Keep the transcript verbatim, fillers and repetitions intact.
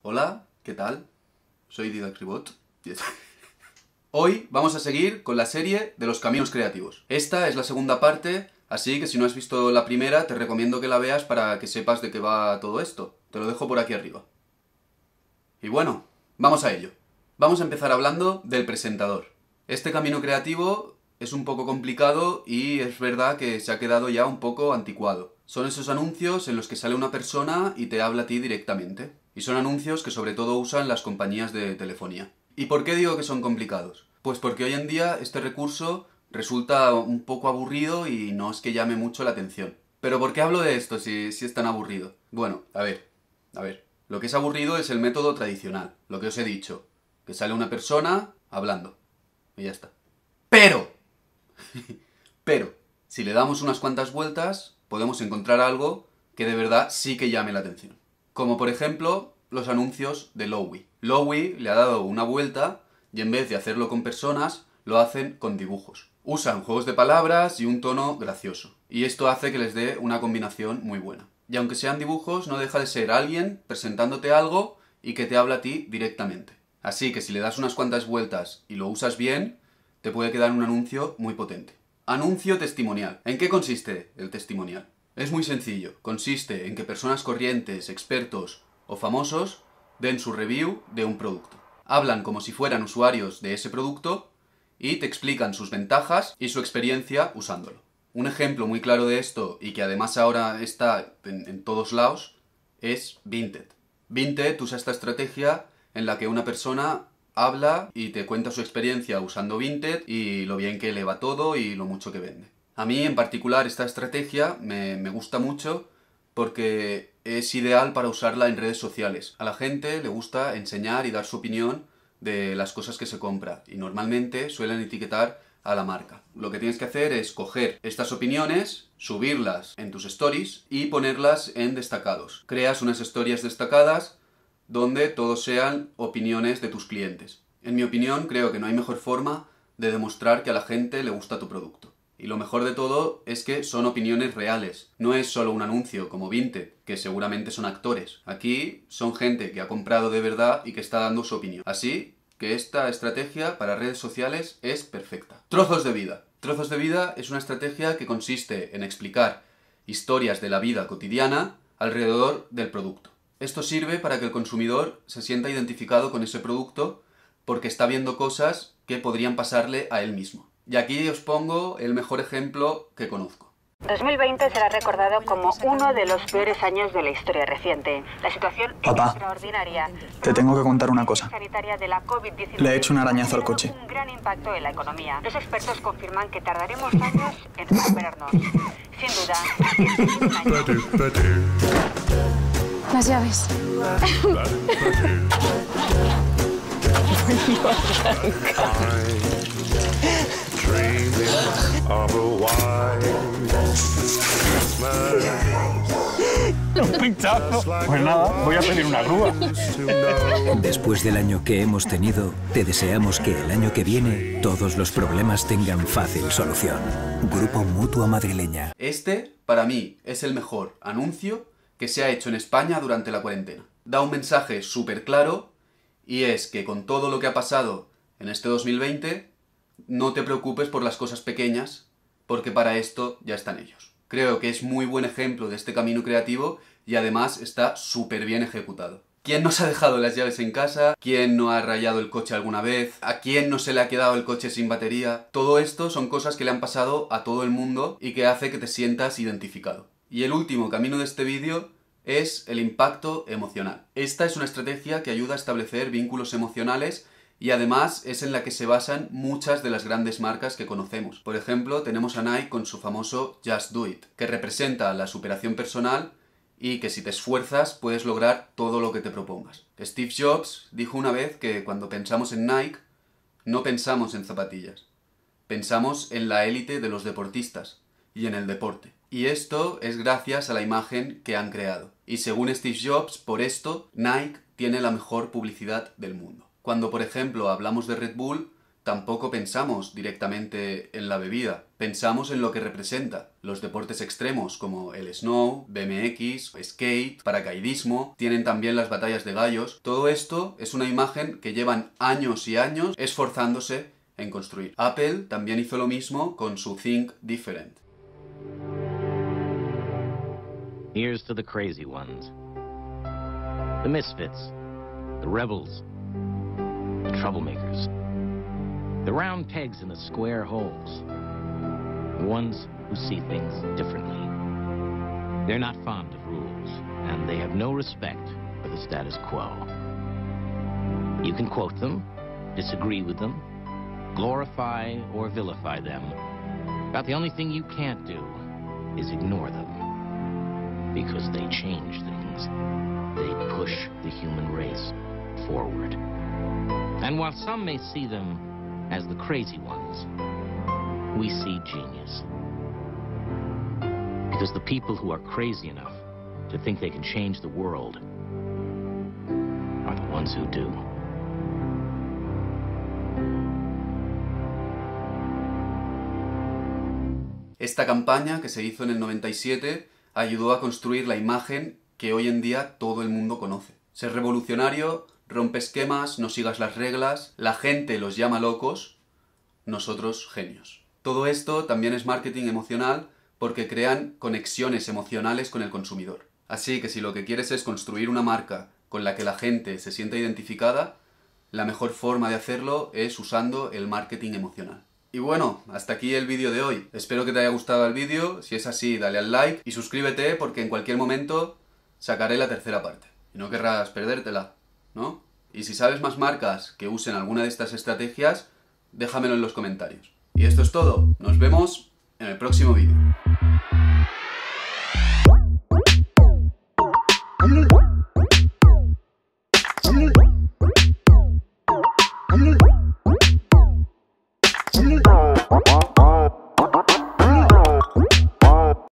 Hola, ¿qué tal? Soy Didac Ribot. Yes. Hoy vamos a seguir con la serie de los caminos creativos. Esta es la segunda parte, así que si no has visto la primera, te recomiendo que la veas para que sepas de qué va todo esto. Te lo dejo por aquí arriba. Y bueno, vamos a ello. Vamos a empezar hablando del presentador. Este camino creativo es un poco complicado y es verdad que se ha quedado ya un poco anticuado. Son esos anuncios en los que sale una persona y te habla a ti directamente. Y son anuncios que sobre todo usan las compañías de telefonía. ¿Y por qué digo que son complicados? Pues porque hoy en día este recurso resulta un poco aburrido y no es que llame mucho la atención. ¿Pero por qué hablo de esto si, si es tan aburrido? Bueno, a ver, a ver. Lo que es aburrido es el método tradicional, lo que os he dicho. Que sale una persona hablando. Y ya está. Pero, pero, si le damos unas cuantas vueltas, podemos encontrar algo que de verdad sí que llame la atención. Como por ejemplo, los anuncios de Lowy. Lowy le ha dado una vuelta y en vez de hacerlo con personas, lo hacen con dibujos. Usan juegos de palabras y un tono gracioso. Y esto hace que les dé una combinación muy buena. Y aunque sean dibujos, no deja de ser alguien presentándote algo y que te habla a ti directamente. Así que si le das unas cuantas vueltas y lo usas bien, te puede quedar un anuncio muy potente. Anuncio testimonial. ¿En qué consiste el testimonial? Es muy sencillo. Consiste en que personas corrientes, expertos o famosos den su review de un producto. Hablan como si fueran usuarios de ese producto y te explican sus ventajas y su experiencia usándolo. Un ejemplo muy claro de esto, y que además ahora está en, en todos lados, es Vinted. Vinted usa esta estrategia en la que una persona habla y te cuenta su experiencia usando Vinted y lo bien que le va todo y lo mucho que vende. A mí en particular esta estrategia me, me gusta mucho porque es ideal para usarla en redes sociales. A la gente le gusta enseñar y dar su opinión de las cosas que se compra y normalmente suelen etiquetar a la marca. Lo que tienes que hacer es coger estas opiniones, subirlas en tus stories y ponerlas en destacados. Creas unas historias destacadas donde todos sean opiniones de tus clientes. En mi opinión, creo que no hay mejor forma de demostrar que a la gente le gusta tu producto. Y lo mejor de todo es que son opiniones reales. No es solo un anuncio como Vinted, que seguramente son actores. Aquí son gente que ha comprado de verdad y que está dando su opinión. Así que esta estrategia para redes sociales es perfecta. Trozos de vida. Trozos de vida es una estrategia que consiste en explicar historias de la vida cotidiana alrededor del producto. Esto sirve para que el consumidor se sienta identificado con ese producto porque está viendo cosas que podrían pasarle a él mismo. Y aquí os pongo el mejor ejemplo que conozco. dos mil veinte será recordado como uno de los peores años de la historia reciente. La situación Papá, es extraordinaria. te tengo que contar una cosa. Sanitaria de la COVID diecinueve Le he hecho un arañazo al coche. Un gran impacto en la economía. Los expertos confirman que tardaremos años en recuperarnos. Sin duda. Las llaves. Un pinchazo. Pues nada, voy a pedir una grúa. Después del año que hemos tenido, te deseamos que el año que viene todos los problemas tengan fácil solución. Grupo Mutua Madrileña. Este, para mí, es el mejor anuncio que se ha hecho en España durante la cuarentena. Da un mensaje súper claro y es que con todo lo que ha pasado en este dos mil veinte, no te preocupes por las cosas pequeñas porque para esto ya están ellos. Creo que es muy buen ejemplo de este camino creativo y además está súper bien ejecutado. ¿Quién no se ha dejado las llaves en casa? ¿Quién no ha rayado el coche alguna vez? ¿A quién no se le ha quedado el coche sin batería? Todo esto son cosas que le han pasado a todo el mundo y que hace que te sientas identificado. Y el último camino de este vídeo es el impacto emocional. Esta es una estrategia que ayuda a establecer vínculos emocionales y además es en la que se basan muchas de las grandes marcas que conocemos. Por ejemplo, tenemos a Nike con su famoso Just Do It, que representa la superación personal y que si te esfuerzas puedes lograr todo lo que te propongas. Steve Jobs dijo una vez que cuando pensamos en Nike, no pensamos en zapatillas. Pensamos en la élite de los deportistas y en el deporte. Y esto es gracias a la imagen que han creado. Y según Steve Jobs, por esto, Nike tiene la mejor publicidad del mundo. Cuando, por ejemplo, hablamos de Red Bull, tampoco pensamos directamente en la bebida, pensamos en lo que representa. Los deportes extremos como el snow, B M X, skate, paracaidismo, tienen también las batallas de gallos. Todo esto es una imagen que llevan años y años esforzándose en construir. Apple también hizo lo mismo con su Think Different. Here's to the crazy ones, the misfits, the rebels, the troublemakers, the round pegs in the square holes, the ones who see things differently. They're not fond of rules, and they have no respect for the status quo. You can quote them, disagree with them, glorify or vilify them, but the only thing you can't do is ignore them. Because they change things. They push the human race forward. And while some may see them as the crazy ones, we see genius. Because the people who are crazy enough to think they can change the world are the ones who do. Esta campaña, que se hizo en el noventa y siete, ayudó a construir la imagen que hoy en día todo el mundo conoce. Ser revolucionario, rompe esquemas, no sigas las reglas, la gente los llama locos, nosotros genios. Todo esto también es marketing emocional porque crean conexiones emocionales con el consumidor. Así que si lo que quieres es construir una marca con la que la gente se sienta identificada, la mejor forma de hacerlo es usando el marketing emocional. Y bueno, hasta aquí el vídeo de hoy. Espero que te haya gustado el vídeo. Si es así, dale al like y suscríbete porque en cualquier momento sacaré la tercera parte. Y no querrás perdértela, ¿no? Y si sabes más marcas que usen alguna de estas estrategias, déjamelo en los comentarios. Y esto es todo. Nos vemos en el próximo vídeo. What?